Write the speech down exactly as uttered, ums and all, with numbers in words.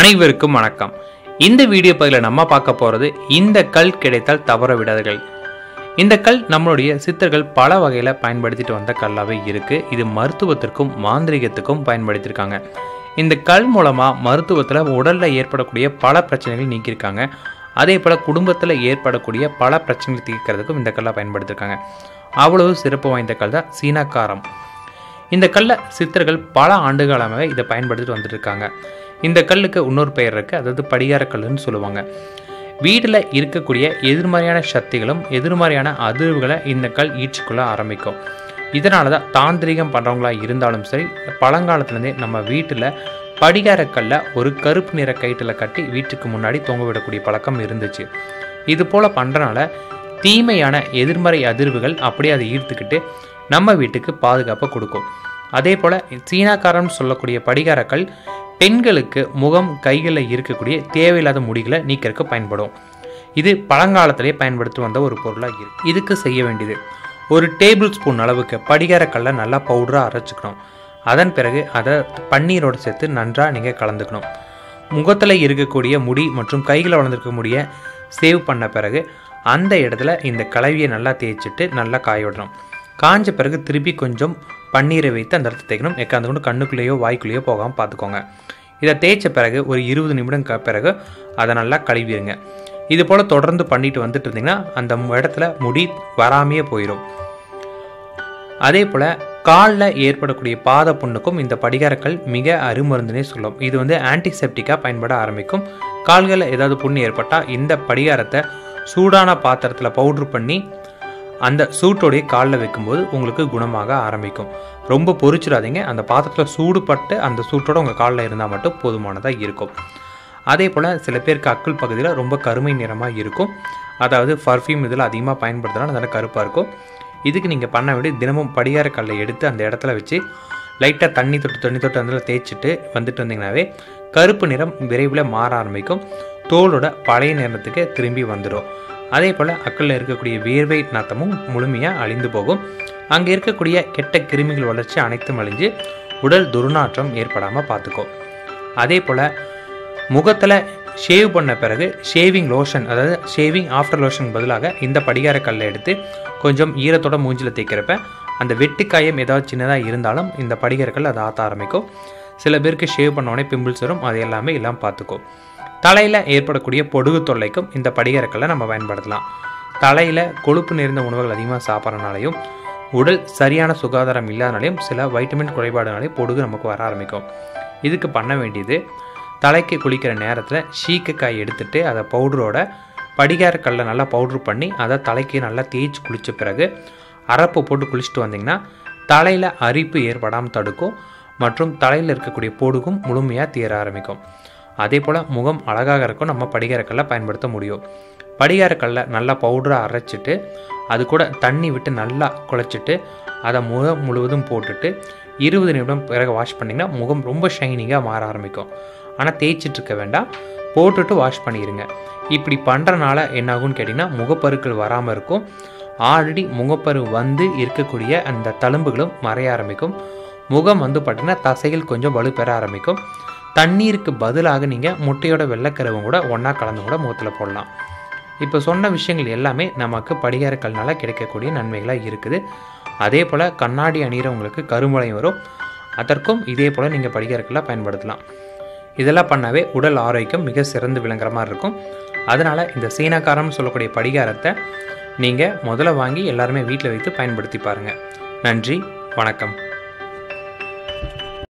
அனைவருக்கும் வணக்கம். இந்த வீடியோ பதிவில் நம்ம பார்க்க போகிறது இந்த கல் கிடைத்தால் தவற விடாதீர்கள். இந்த கல் நம்மளுடைய சித்தர்கள் பல வகையில் பயன்படுத்திட்டு வந்த கல்லாகவே இருக்குது. இது மருத்துவத்திற்கும் மாந்திரிகத்துக்கும் பயன்படுத்தியிருக்காங்க. இந்த கல் மூலமாக மருத்துவத்தில் உடலில் ஏற்படக்கூடிய பல பிரச்சனைகள் நீக்கியிருக்காங்க. அதே போல் குடும்பத்தில் ஏற்படக்கூடிய பல பிரச்சனைகள் தீர்க்கிறதுக்கும் இந்த கல்லை பயன்படுத்தியிருக்காங்க. அவ்வளவு சிறப்பு வாய்ந்த கல் தான் சீனாக்காரம். இந்த கல்லை சித்தர்கள் பல ஆண்டுகாலமாகவே இதை பயன்படுத்திட்டு வந்துட்டு இருக்காங்க. இந்த கல்லுக்கு இன்னொரு பெயர் இருக்குது, அதாவது படிகார கல்லுன்னு சொல்லுவாங்க. வீட்டில் இருக்கக்கூடிய எதிர்மறையான சக்திகளும் எதிர்மறையான அதிர்வுகளை இந்த கல் ஈற்றிக்கொள்ள ஆரம்பிக்கும். இதனால தான் தாந்திரிகம் பண்ணுறவங்களா இருந்தாலும் சரி, பழங்காலத்துலேருந்தே நம்ம வீட்டில் படிகார கல்லை ஒரு கருப்பு நிற கயிற்றில் கட்டி வீட்டுக்கு முன்னாடி தொங்க விடக்கூடிய பழக்கம் இருந்துச்சு. இது போல் பண்ணுறனால தீமையான எதிர்மறை அதிர்வுகள் அப்படியே அதை ஈர்த்துக்கிட்டு நம்ம வீட்டுக்கு பாதுகாப்பை கொடுக்கும். அதே போல் சீனாக்காரம்னு சொல்லக்கூடிய படிகாரக்கல் பெண்களுக்கு முகம் கைகளில் இருக்கக்கூடிய தேவையில்லாத முடிகளை நீக்கிறதுக்கு பயன்படும். இது பழங்காலத்திலே பயன்படுத்தி வந்த ஒரு பொருளாக இருக்குது. இதுக்கு செய்ய வேண்டியது, ஒரு டேபிள் ஸ்பூன் அளவுக்கு படிகாரக்கல்லை நல்லா பவுடராக அரைச்சிக்கணும். அதன் பிறகு அதை பன்னீரோடு சேர்த்து நன்றாக நீங்கள் கலந்துக்கணும். முகத்தில் இருக்கக்கூடிய முடி மற்றும் கைகளை வளர்ந்துருக்க முடிய சேவ் பண்ண பிறகு அந்த இடத்துல இந்த கலவையை நல்லா தேய்ச்சிட்டு நல்லா காய விடணும். காஞ்ச பிறகு திருப்பி கொஞ்சம் பன்னீரை வைத்து அந்த இடத்துல தேய்க்கணும். எக்காந்து கொண்டு கண்ணுக்குள்ளேயோ வாய்க்குள்ளேயோ போகாமல் பார்த்துக்கோங்க. இதை தேய்ச்ச பிறகு ஒரு இருபது நிமிடம் பிறகு அதை நல்லா கழுவிடுங்க. இது போல் தொடர்ந்து பண்ணிட்டு வந்துட்டு இருந்தீங்கன்னா அந்த இடத்துல முடி வராமையே போயிடும். அதே போல் காலில் ஏற்படக்கூடிய பாத புண்ணுக்கும் இந்த படிகாரக்கல் மிக அருமருந்துனே சொல்லும். இது வந்து ஆன்டிசெப்டிக்காக பயன்பட ஆரம்பிக்கும். கால்களில் ஏதாவது புண்ணு ஏற்பட்டால் இந்த படிகாரத்தை சூடான பாத்திரத்தில் பவுட்ரு பண்ணி அந்த சூட்டோடைய காலில் வைக்கும்போது உங்களுக்கு குணமாக ஆரம்பிக்கும். ரொம்ப பொறிச்சிடாதீங்க. அந்த பாத்திரத்தில் சூடுபட்டு அந்த சூட்டோடு உங்கள் காலில் இருந்தால் மட்டும் போதுமானதாக இருக்கும். அதே போல் சில பேருக்கு அக்குள் பகுதியில் ரொம்ப கருமை நிறமாக இருக்கும். அதாவது பர்ஃப்யூம் இதில் அதிகமாக பயன்படுத்தினாலும் அதனால் கருப்பாக இருக்கும். இதுக்கு நீங்கள் பண்ண வேண்டிய தினமும் படிகார கல்லை எடுத்து அந்த இடத்துல வச்சு லைட்டாக தண்ணி தொட்டு தண்ணி தொட்டு அதில் தேய்ச்சிட்டு வந்துட்டு வந்தீங்கன்னாவே கருப்பு நிறம் விரைவில் மாற ஆரம்பிக்கும். தோலோட பழைய நிறத்துக்கு திரும்பி வந்துடும். அதே போல் அக்கல்ல இருக்கக்கூடிய வேர்வை நாத்தமும் முழுமையாக அழிந்து போகும். அங்கே இருக்கக்கூடிய கெட்ட கிருமிகள் வளர்ச்சி அனைத்தும் அழிஞ்சு உடல் துர்நாற்றம் ஏற்படாமல் பார்த்துக்கும். அதே போல் முகத்தில் ஷேவ் பண்ண பிறகு ஷேவிங் லோஷன், அதாவது ஷேவிங் ஆஃப்டர் லோஷன் பதிலாக இந்த படிகார கல்லை எடுத்து கொஞ்சம் ஈரத்தோட மூஞ்சில் தேய்க்கிறப்ப அந்த வெட்டுக்காயம் ஏதாவது சின்னதாக இருந்தாலும் இந்த படிகார கல் அதை ஆற்ற ஆரம்பிக்கும். சில பேருக்கு ஷேவ் பண்ணோடனே பிம்பிள்ஸ் வரும், அது எல்லாமே இல்லாமல் பார்த்துக்கும். தலையில் ஏற்படக்கூடிய பொடுகு தொல்லைக்கும் இந்த படிகாரக்கல்லை நம்ம பயன்படுத்தலாம். தலையில் கொழுப்பு நிறைந்த உணவுகள் அதிகமாக சாப்பிட்றனாலையும் உடல் சரியான சுகாதாரம் இல்லாதனாலையும் சில வைட்டமின் குறைபாடுனாலையும் பொடுகு நமக்கு வர ஆரம்பிக்கும். இதுக்கு பண்ண வேண்டியது, தலைக்கு குளிக்கிற நேரத்தில் சீக்கக்காய் எடுத்துகிட்டு அதை பவுடரோட படிகாரக்கல்லை நல்லா பவுட்ரு பண்ணி அதை தலைக்கு நல்லா தேய்ச்சி குளித்த பிறகு அரப்பு போட்டு குளிச்சுட்டு வந்திங்கன்னா தலையில் அரிப்பு ஏற்படாமல் தடுக்கும் மற்றும் தலையில் இருக்கக்கூடிய பொடுகும் முழுமையாக தீர ஆரம்பிக்கும். அதே போல் முகம் அழகாக இருக்கும். நம்ம படிகாரக்கல்லை பயன்படுத்த முடியும். படிகாரக்கல்லை நல்லா பவுடராக அரைச்சிட்டு அது கூட தண்ணி விட்டு நல்லா குழைச்சிட்டு அதை முகம் முழுவதும் போட்டுட்டு இருபது நிமிடம் பிறகு வாஷ் பண்ணிங்கன்னா முகம் ரொம்ப ஷைனிங்காக மாற ஆரம்பிக்கும். ஆனால் தேய்ச்சிட்டு இருக்க வேண்டாம், போட்டுட்டு வாஷ் பண்ணிடுங்க. இப்படி பண்ணுறனால என்னாகும்னு கேட்டிங்கன்னா முகப்பருக்கள் வராமல் இருக்கும். ஆல்ரெடி முகப்பரு வந்து இருக்கக்கூடிய அந்த தழும்புகளும் மறைய ஆரம்பிக்கும். முகம் வந்து பார்த்திங்கன்னா தசைகள் கொஞ்சம் வலுப்பெற ஆரம்பிக்கும். தண்ணீருக்கு பதிலாக நீங்கள் முட்டையோட வெள்ளைக்கருவும் கூட ஒன்றா கலந்து கூட முகத்தில் போடலாம். இப்போ சொன்ன விஷயங்கள் எல்லாமே நமக்கு படிகார கல்னால் கிடைக்கக்கூடிய நன்மைகளாக இருக்குது. அதே போல் கண்ணாடி அணிகிறவங்களுக்கு கருமுளையும் வரும். அதற்கும் இதே போல் நீங்கள் படிகாரக்கெல்லாம் பயன்படுத்தலாம். இதெல்லாம் பண்ணாவே உடல் ஆரோக்கியம் மிக சிறந்து விளங்குற மாதிரி இருக்கும். அதனால் இந்த சீனாக்காரம்னு சொல்லக்கூடிய படிகாரத்தை நீங்கள் முதல்ல வாங்கி எல்லாருமே வீட்டில் வைத்து பயன்படுத்தி பாருங்கள். நன்றி, வணக்கம்.